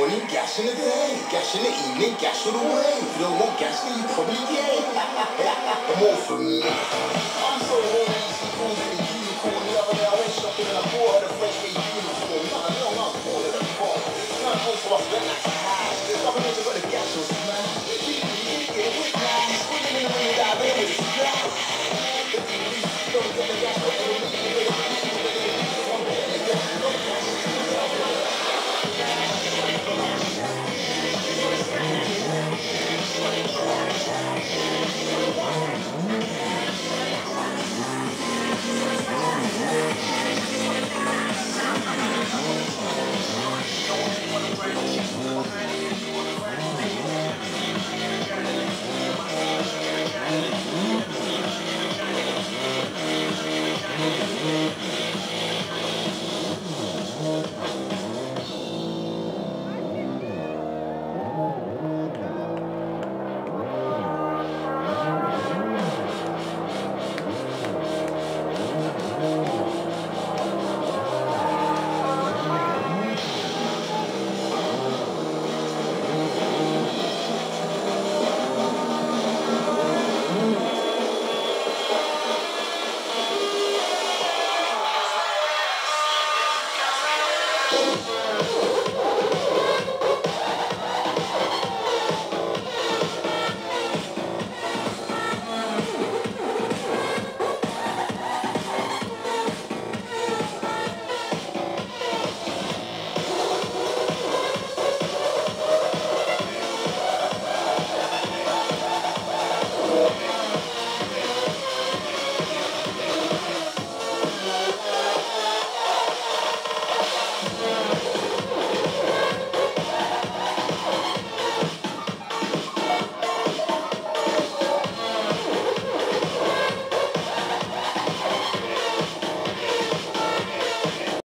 morning, gas in the day, gas in the evening, gas all the way. If you don't want gas, then you probably gay. More for me. I'm so horny, she calls me a unicorn. The other day I went shopping and I bought her the French gay uniform. No, I'm bored of the phone. No, also I spent that